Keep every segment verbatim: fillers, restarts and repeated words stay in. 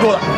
高だ。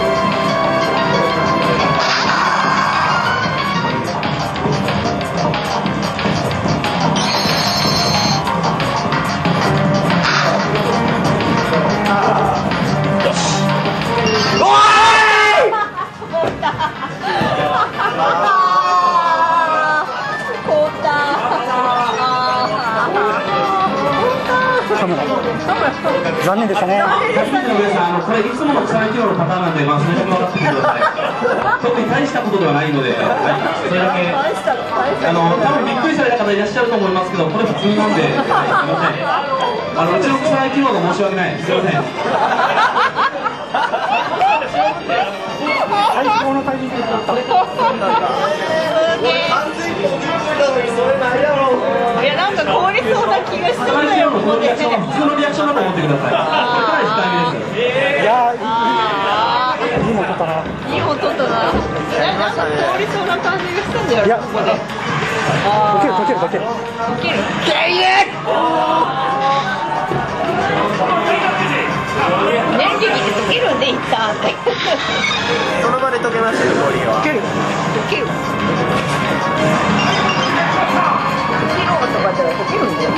残念でしたね。 これいつもの草野球のパターンなんで、まあそれだけ分かってください。特に大したことではないので、はい、それだけ。あの多分びっくりされた方いらっしゃると思いますけど、これ普通なんで、はい、すみません。あのうちの草野球の方が申し訳ない。すみません。 最高のタイミングで取った。 いや、なんか凍りそうな気がしてたよ。ここで。 普通のリアクションだと思ってください。これから控えめです。 いやー、いいもん取ったな。 いいもん取ったな。なんか凍りそうな感じがしたんだよ。いや、ここで。 溶ける溶ける溶ける。 溶ける。けいえ。燃撃で溶けるんでいったって。 その場で溶けましたよ、氷は。 溶ける。溶ける。とかじゃ溶けるんだよ。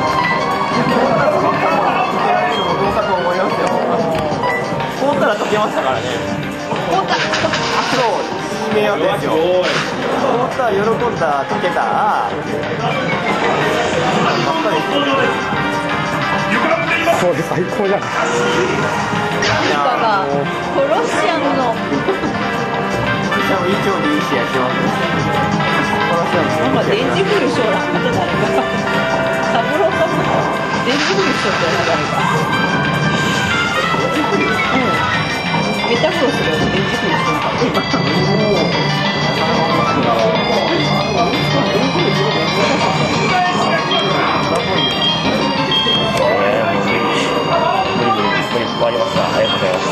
凍ったら溶けましたからね。 凍った。 そう、締めようですよ。凍ったら喜んだ、溶けたら。 そうです、最高じゃん。 なんかがコロシアムの。 でも以上にいい試合してます。 なんか電磁風将だった誰か。サブローさんも電磁風将って誰か。うん。メタクロスが電磁風将なかった今。 終わりました。ありがとうございます。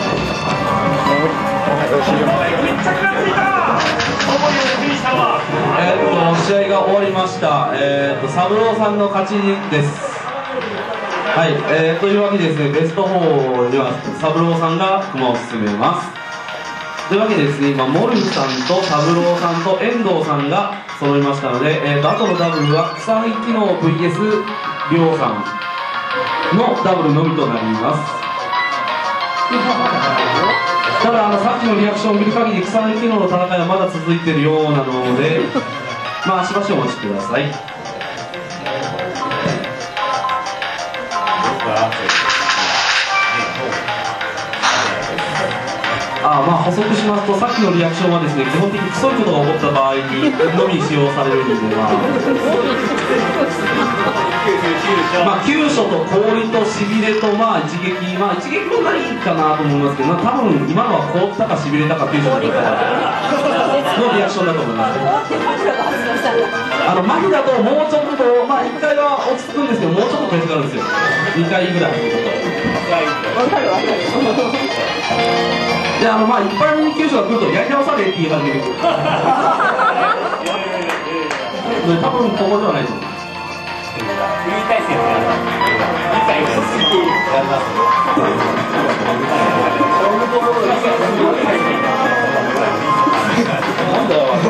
えー、っと試合が終わりました。えー、っとサブローさんの勝ちです。はい、えー、というわけでですね、ベストよんにはサブローさんが駒を進めます。というわけでですね、今モルフさんとサブローさんと遠藤さんが揃いましたので、えー、とあとのダブルは草井機能 ブイエス りょうさんのダブルのみとなります。ただあのさっきのリアクションを見る限り草薙機能の戦いはまだ続いているようなので、まあしばしお待ちください。ああまあ補足しますと、さっきのリアクションはですね、基本的にクソいことが起こった場合にのみ使用されるんで、まあまあ急所と氷としびれとまあ一撃、まあ一撃もないかなと思いますけど、多分今のは凍ったかしびれたか急所だったかのリアクションだと思います。あの麻痺だともうちょっと、まあいっかいは落ち着くんですけど、もうちょっとペースがあるんですよ。にかいぐらい。 わかるわかる。 であのまあ一般に急所が来るとやり直されって言い始める。多分ここではないと思う。 いい体勢でやる。理解しすぎやります。なんだよ。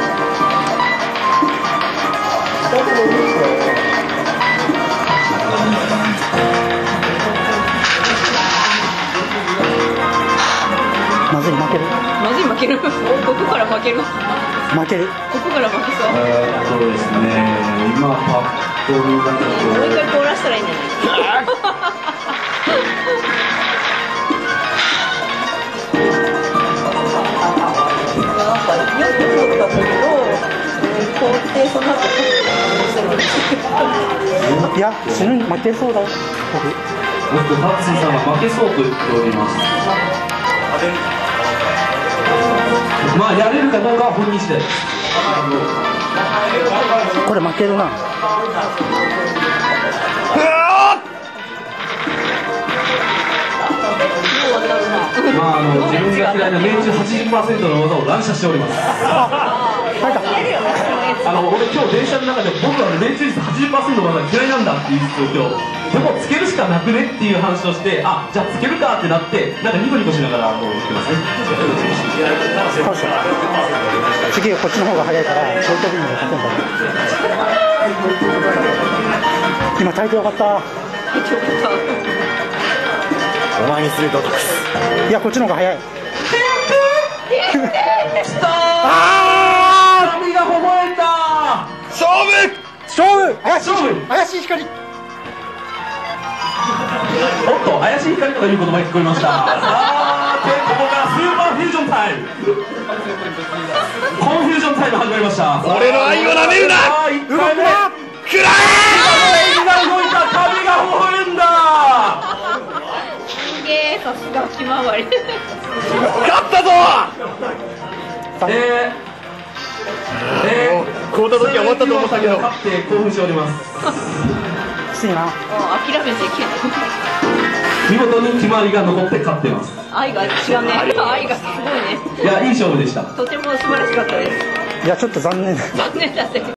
まずい、負ける。 まずい、負ける。ここから負ける。 負ける。 ここから負けそう。 えー、そうですね。今パッと見だけど。 もう一回凍らしたらいいんじゃない。なんかよく凍ったんだけど、凍ってその後いや、死ぬ、負けそうだ。 僕タッツーさんは負けそうと言っております。まあやれるかどうかは本人次第です。 これ負けるな。 まああの自分が嫌いな命中 はちじゅっパーセント の技を乱射しております。あの俺今日電車の中で僕は命中率 はちじゅっパーセント の技嫌いなんだって言って今日でもつけるしかなくねっていう話をして、あ、じゃあつけるかってなって、なんかニコニコしながらこう言ってますね。 次はこっちの方が早いからそういう時に勝てんだろ。今耐えてよかった。 お前にするドトックス。 いやこっちの方が早い。 きたー。あー、髪が微笑んだ。 勝負勝負怪しい勝負怪しい光。 おっと、怪しい光とかいう言葉が聞こえました。さあ、でここからスーパーフュージョンタイム、コンフュージョンタイム始まりました。 俺の愛をなめるな。 さあ、いっかいめくら髪が動いた。髪が微笑んだ。 すげえ、さすがひまわり。 勝ったぞ。 えーえー、 こうた時は終わったと思ったけど勝って興奮しております。 きついな。 もう諦めていけない。 見事に決まりが残って勝ってます。 愛が違うね。愛がすごいね。 いや、いい勝負でした。 とても素晴らしかったです。 いやちょっと残念だ。 残念だって。